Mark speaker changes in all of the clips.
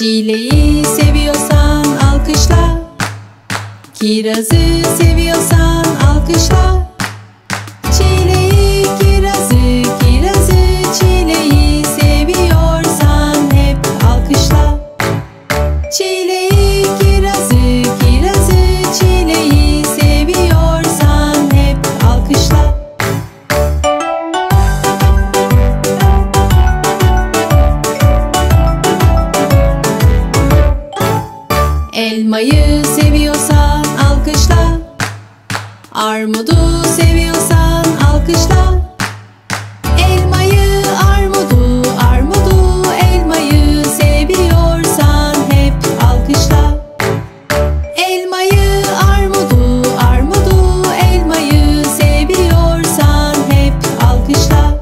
Speaker 1: Çileği seviyorsan alkışla, kirazı seviyorsan alkışla. Çileği, kirazı, kirazı, çileği seviyorsan hep alkışla. Çileği, kirazı, kirazı, çileği seviyorsan hep alkışla. Elmayı seviyorsan alkışla, armudu seviyorsan alkışla. Elmayı, armudu, armudu, elmayı seviyorsan hep alkışla. Elmayı, armudu, armudu, elmayı seviyorsan hep alkışla.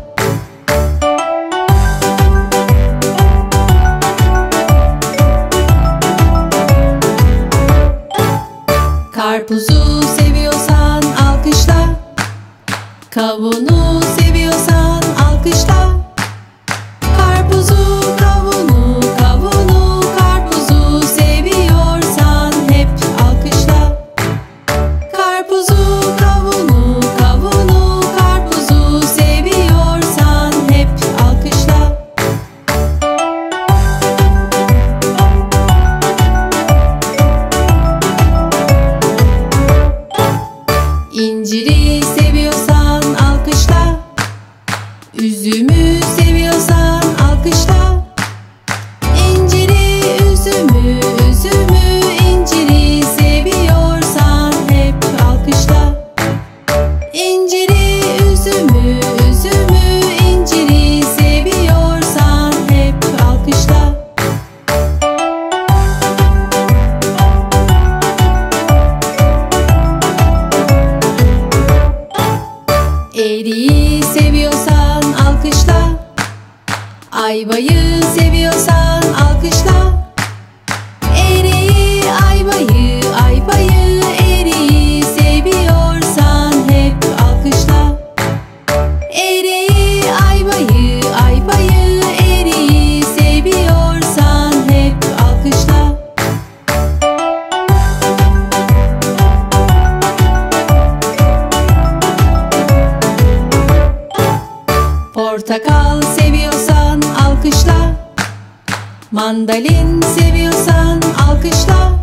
Speaker 1: Karpuzu seviyorsan alkışla, kavunu seviyorsan alkışla. Karpuzu, kavunu, kavunu, karpuzu seviyorsan hep alkışla. Karpuzu, kavunu, kavunu, karpuzu seviyorsan hep alkışla. İnciri seviyorsan alkışla, üzümü seviyorsan alkışla. İnciri, üzümü, üzümü, inciri seviyorsan hep alkışla. İnciri, üzümü, üzümü, inciri seviyorsan hep alkışla. Eriği seviyorsan alkışla, ayvayı seviyorsan alkışla. Eriği, ayvayı, ayvayı, eriği seviyorsan hep alkışla. Eriği, ayvayı, ayvayı, eriği seviyorsan hep alkışla. Portakal seviyorsan alkışla, mandalin seviyorsan alkışla.